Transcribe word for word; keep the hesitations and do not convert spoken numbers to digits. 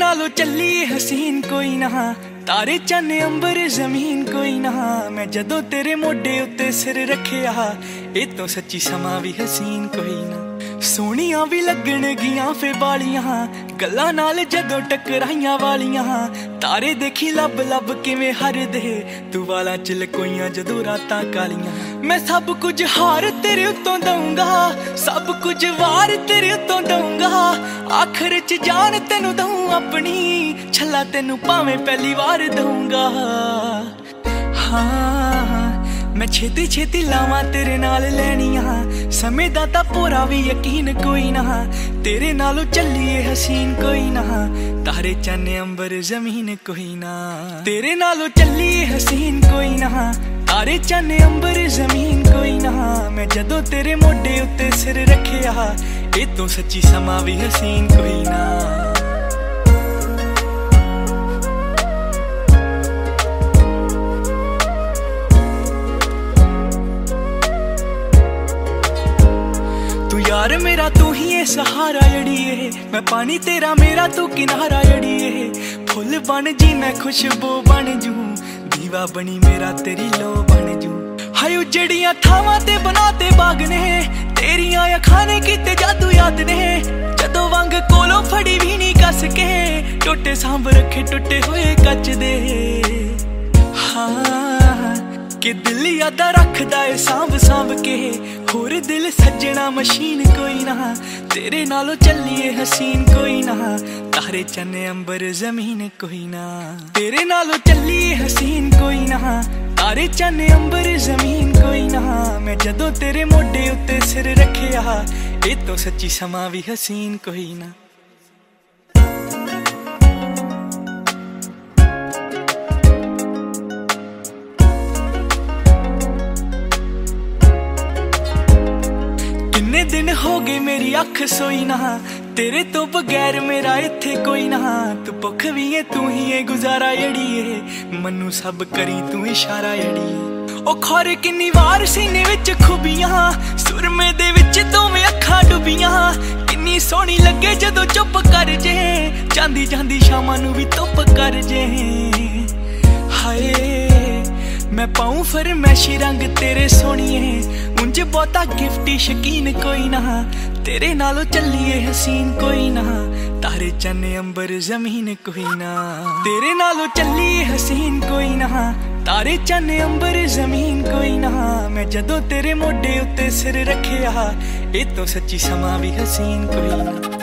नालों चली हसीन कोई ना, तारे चन्ने अंबर जमीन कोई ना। मैं जदों तेरे मोढे उत्ते सिर रखिया, ए तो सच्ची समा भी हसीन कोई ना। सोहणियां भी लगण गियां फे बालियां, गल्लां नाल जदों टकराइयां वालियां। तारे देखी लब लब किवें हरदे, तू वालां च लकोइयां जदों रातां कालियां। मैं सब कुछ हार तेरे उत्तों दूंगा, सब कुछ वार तेरे उत्तों दूंगा। आखिर च जान तेनू दूं अपनी, छल्ला तेनू भावें पहली वार दूंगा। हाँ मैं छेती छेती लावां तेरे नाल लैनियां, समय दा तां पूरा भी यकीन कोई ना। तेरे नालों चलिए हसीन कोई ना, तारे चन्ने अंबर जमीन कोई ना। तेरे नालों चलिए हसीन कोई ना, तारे चन्ने अंबर जमीन कोई ना। मैं जदों तेरे मोढे उत्ते सिर रखिया, ए तो सच्ची समा भी हसीन कोई ना। तू यार मेरा तू ही है सहारा जड़िए, मैं पानी तेरा मेरा तू किनारा जड़िए। फुल बन जी मैं खुशबू बन जू, दीवा बनी मेरा तेरी लो बन जू। हाय उजड़ियां थावां ते बनाते बाग ने, तेरियां अखां ने कीते जादू याद ने। जदों वंग कोलों फड़ी भी नहीं कस के, टोटे सांभ रखे टुटे हुए कच दे। हाँ कि दिल यादा रखदा है सांभ सांभ के, होर दिल सजना मशीन कोई ना। तेरे नालों चलिए हसीन कोई ना, तारे चन्ने अंबर जमीन कोई ना। तेरे नालों चलिए हसीन कोई ना, तारे चन्ने अंबर जमीन कोई ना। मैं जदों तेरे मोढे उत्ते सिर रखिया, ए तो सच्ची समा भी हसीन कोई ना। कितने दिन हो गए मेरी अख सोई ना, तेरे तो बगैर मेरा इत्थे कोई ना। तू भुख भी है तू ही है गुजारा जड़िए, मनु सब करी तू इशारा जड़िए। ओ खौर किन्नी वार सीने विच खुबियां, सुरमे दे विच दोवें अखां डुबियां। किन्नी सोहनी लगे जदों चुप कर जे, जांदी जांदी शामां नू भी धुप कर जे। हाय मैं पाऊं फरमैशी रंग तेरे सोहणिए, उंज बहुता गिफ्टी शकीन कोई ना। तेरे नालों चलिए हसीन कोई ना, तारे चन्ने अंबर जमीन कोई ना। तेरे नालों चलिए हसीन कोई ना, तारे चन्ने अंबर जमीन कोई ना। मैं जदों तेरे मोढे उत्ते सिर रखिया, ए तो सच्ची समा भी हसीन कोई ना।